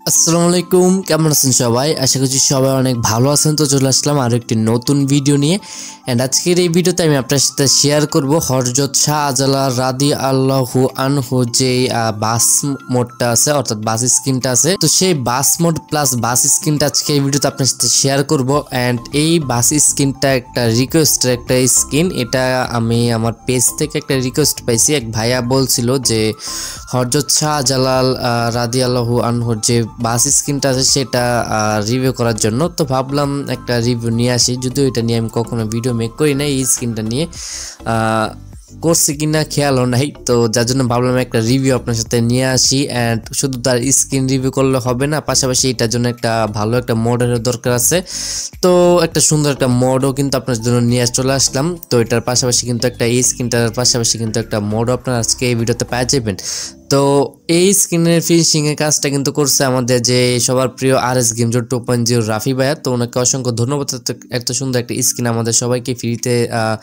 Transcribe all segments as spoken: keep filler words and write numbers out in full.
আসসালামু আলাইকুম, কেমন আছেন সবাই? আশা করছি সবাই অনেক ভালো আছেন। তো চলে আসলাম আরো একটি নতুন ভিডিও নিয়ে। এন্ড আজকের এই ভিডিওতে আমি আপনার সাথে শেয়ার করব হযরত শাহজালাল রাদিয়াল্লাহু আনহু যে বাস মোডটা আছে, অর্থাৎ বাস স্কিনটা আছে, তো সেই বাস মোড প্লাস বাস স্কিনটা আজকে এই ভিডিওতে আপনার সাথে শেয়ার করব। এন্ড এই বাস স্কিনটা একটা রিকোয়েস্টের একটা স্কিন, এটা আমি আমার পেজ থেকে একটা রিকোয়েস্ট পাইছি। এক ভাইয়া বলছিল যে হযরত শাহজালাল রাদিয়াল্লাহু আনহুর যে বাস স্কিনটা আছে সেটা রিভিউ করার জন্য। তো ভাবলাম একটা রিভিউ নিয়ে আসি, যদিও এটা নিয়ে আমি কখনো ভিডিও মেক করি না, এই স্কিনটা নিয়ে করছি কিনা খেয়ালও নাই, তো যার জন্য ভাবলাম একটা রিভিউ আপনার সাথে নিয়ে আসি। অ্যান্ড শুধু তার স্কিন রিভিউ করলে হবে না, পাশাপাশি এটার জন্য একটা ভালো একটা মডের দরকার আছে। তো একটা সুন্দর একটা মডও কিন্তু আপনার জন্য নিয়ে চলে আসলাম। তো এটার পাশাপাশি কিন্তু একটা এই স্কিনটার পাশাপাশি কিন্তু একটা মডও আপনার আজকে এই ভিডিওতে পেয়ে যাবেন। তো এই স্ক্রিনের ফিনিশিং এর কাজটা কিন্তু করছে আমাদের যে সবার প্রিয় আর S game zone two point zero Rafi ভাইয়া। তো ওনাকে অসংখ্য ধন্যবাদ এত সুন্দর একটা স্ক্রিন আমাদের সবাইকে ফ্রিতে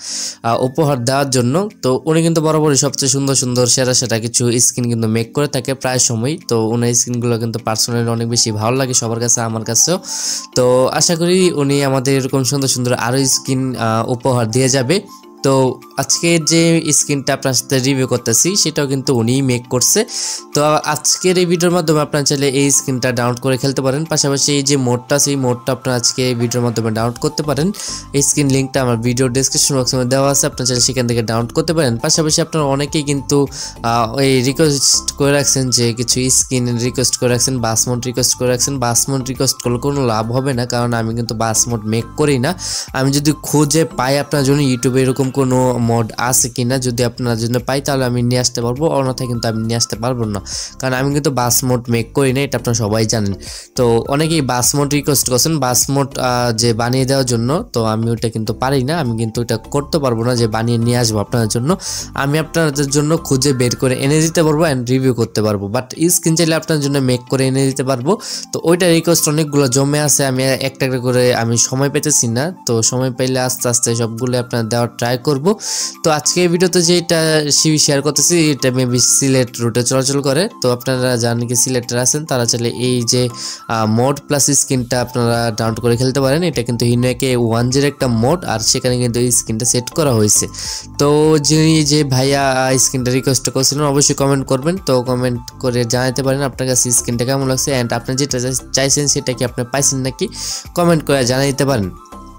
উপহার দেওয়ার জন্য। তো উনি কিন্তু বরাবরই সবচেয়ে সুন্দর সুন্দর সেরা সেরা কিছু স্ক্রিন কিন্তু মেক করে থাকে প্রায় সময়। তো ওনার স্ক্রিনগুলো কিন্তু পার্সোনালি অনেক বেশি ভালো লাগে সবার কাছে, আমার কাছেও। তো আশা করি উনি আমাদের এরকম সুন্দর সুন্দর আরও স্ক্রিন উপহার দিয়ে যাবে। তো আজকের যে স্ক্রিনটা আপনার সাথে রিভিউ করতেছি সেটাও কিন্তু উনিই মেক করছে। তো আজকের এই ভিডিওর মাধ্যমে আপনারা চাইলে এই স্ক্রিনটা ডাউনলোড করে খেলতে পারেন। পাশাপাশি এই যে মোডটা, সেই মোডটা আপনারা আজকে এই ভিডিওর মাধ্যমে ডাউনলোড করতে পারেন। এই স্ক্রিন লিঙ্কটা আমার ভিডিও ডেসক্রিপশন বক্সে দেওয়া আছে, আপনারা চাইলে সেখান থেকে ডাউনলোড করতে পারেন। পাশাপাশি আপনারা অনেকেই কিন্তু এই রিকোয়েস্ট করে রাখছেন যে কিছু স্ক্রিন রিকোয়েস্ট করে রাখছেন, বাস মোড রিকোয়েস্ট করে রাখছেন। বাস মোড রিকোয়েস্ট করলে কোনো লাভ হবে না, কারণ আমি কিন্তু বাস মোড মেক করি না। আমি যদি খুঁজে পাই আপনার জন্য ইউটিউবে এরকম কোনো মোড আছে কিনা, যদি আপনার জন্য পাই তাহলে আমি নিয়ে আসতে পারবো, অন্যথায় কিন্তু আমি নিয়ে আসতে পারবো না, কারণ আমি কিন্তু বাস মোড মেক করি না, এটা আপনারা সবাই জানেন। তো অনেকেই বাস মোড রিকোয়েস্ট করছেন বাস মোড যে বানিয়ে দেওয়ার জন্য, তো আমি ওটা কিন্তু পারি না, আমি কিন্তু ওটা করতে পারবো না যে বানিয়ে নিয়ে আসবো আপনাদের জন্য। আমি আপনাদের জন্য খুঁজে বের করে এনে দিতে পারবো অ্যান্ড রিভিউ করতে পারবো, বাট স্ক্রিন চাইলে আপনার জন্য মেক করে এনে দিতে পারবো। তো ওইটা রিকোয়েস্ট অনেকগুলো জমে আছে, আমি একটা একটা করে আমি সময় পেতেছি না, তো সময় পাইলে আস্তে আস্তে সবগুলো আপনার দেওয়ার ট্রাই করবো। তো আজকে এই ভিডিওতে যেটা শেয়ার করতেছি এটা মেবি সিলেট রুটে চলাচল করে। তো আপনারা জানেন কি সিলেটের আছেন, তারা চাইলে এই যে মোড প্লাস স্ক্রিনটা আপনারা ডাউনলোড করে খেলতে পারেন। এটা কিন্তু হিনোকে ওয়ান জির একটা মোড, আর সেখানে কিন্তু এই স্ক্রিনটা সেট করা হয়েছে। তো যিনি যে ভাইয়া স্ক্রিনটা রিকোয়েস্ট করছিলেন অবশ্যই কমেন্ট করবেন, তো কমেন্ট করে জানাতে পারেন আপনার কাছে স্ক্রিনটা কেমন লাগছে, অ্যান্ড আপনি যেটা চাইছেন সেটা কি আপনি পাইছেন নাকি, কমেন্ট করে জানিয়ে দিতে পারেন।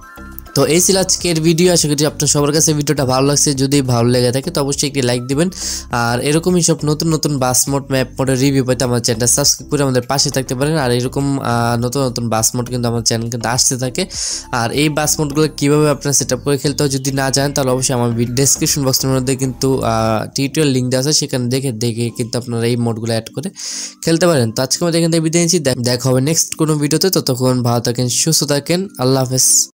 তো এই ছিল আজকের ভিডিও, আশা করি আপনার সবার কাছে ভিডিওটা ভালো লাগছে। যদি ভালো লেগে থাকে তো অবশ্যই একটি লাইক দিবেন, আর এরকমই সব নতুন নতুন বাস মোড ম্যাপ মোডের রিভিউ পেতে আমার চ্যানেলটা সাবস্ক্রাইব করে আমাদের পাশে থাকতে পারেন। আর এরকম নতুন নতুন বাস মোড কিন্তু আমার চ্যানেল কিন্তু আসতে থাকে। আর এই বাস মোডগুলো কীভাবে আপনার সেট আপ করে খেলতে হয় যদি না জানেন তাহলে অবশ্যই আমার ডেসক্রিপশন বক্সের মধ্যে কিন্তু টিউটোরিয়াল লিঙ্ক দেওয়া আছে, সেখানে দেখে দেখে কিন্তু আপনারা এই মোডগুলো অ্যাড করে খেলতে পারেন। তো আজকে আমাদের এখান থেকে বিদায় নিচ্ছি, দেখা হবে নেক্সট কোনো ভিডিওতে। ততক্ষণ ভালো থাকেন, সুস্থ থাকেন, আল্লাহ হাফেজ।